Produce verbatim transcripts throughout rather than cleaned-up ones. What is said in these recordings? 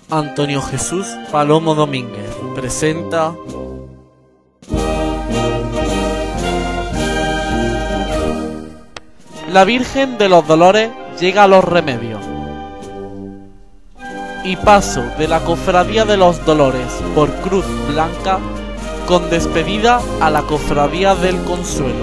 Antonio Jesús Palomo Domínguez presenta La Virgen de los Dolores llega a los Remedios. Y paso de la Cofradía de los Dolores por Cruz Blanca con despedida a la Cofradía del Consuelo.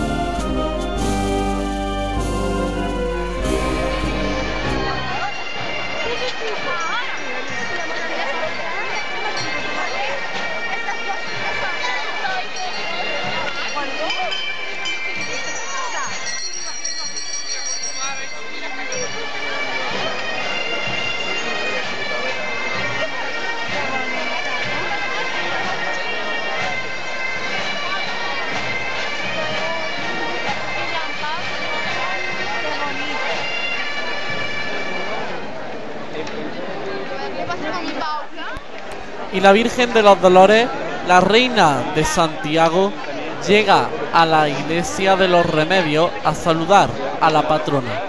Y la Virgen de los Dolores, la Reina de Santiago, llega a la iglesia de los Remedios a saludar a la patrona.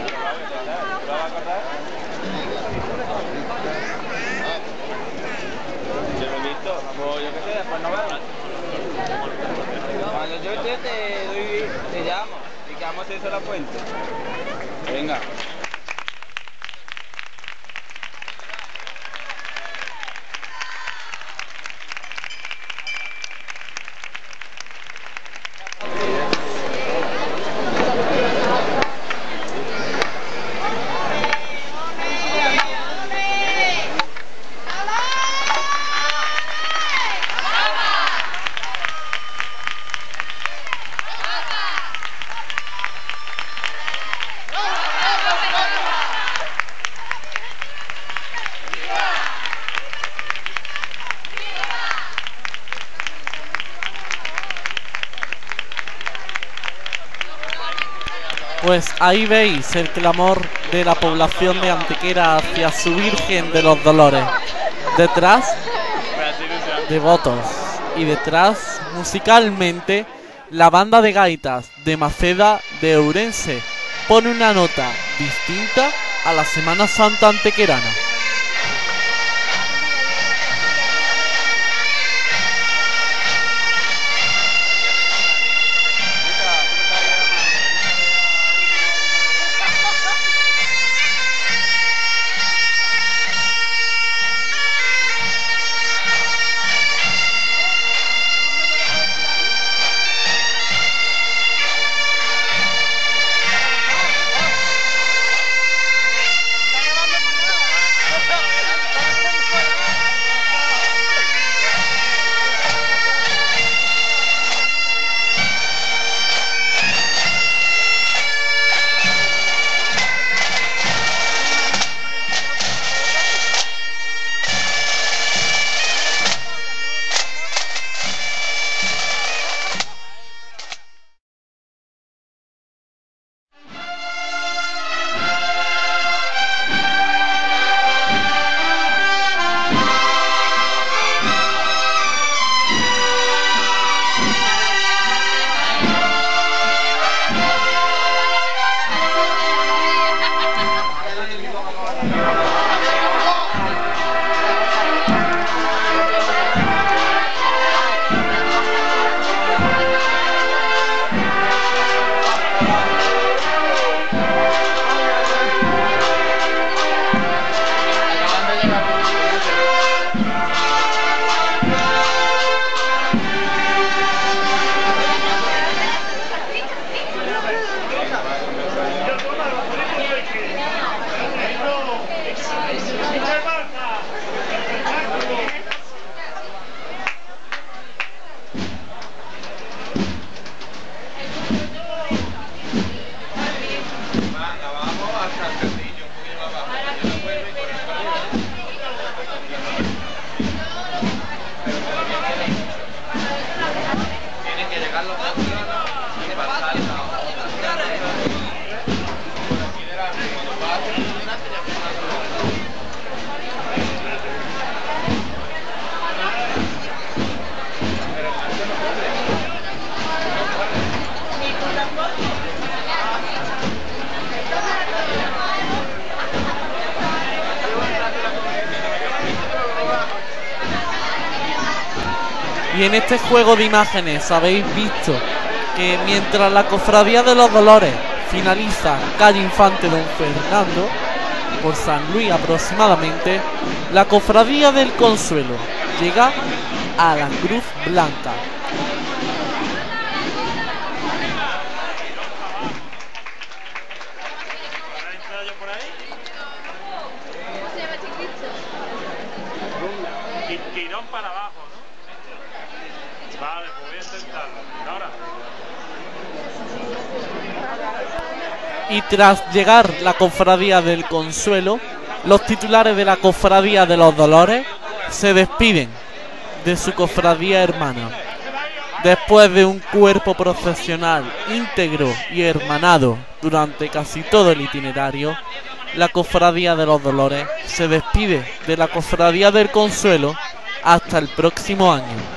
Cuando yo te, te, doy, te llamo y que vamos a hacer eso a la fuente. Venga. Pues ahí veis el clamor de la población de Antequera hacia su Virgen de los Dolores. Detrás, devotos. Y detrás, musicalmente, la banda de gaitas de Maceda de Ourense pone una nota distinta a la Semana Santa antequerana. Y en este juego de imágenes habéis visto que mientras la Cofradía de los Dolores finaliza calle Infante Don Fernando, por San Luis aproximadamente, la Cofradía del Consuelo llega a la Cruz Blanca. Tirón para abajo, ¿no? Vale, pues voy a intentarlo. Ahora. Y tras llegar la Cofradía del Consuelo, los titulares de la Cofradía de los Dolores se despiden de su cofradía hermana. Después de un cuerpo procesional íntegro y hermanado durante casi todo el itinerario, la Cofradía de los Dolores se despide de la Cofradía del Consuelo hasta el próximo año.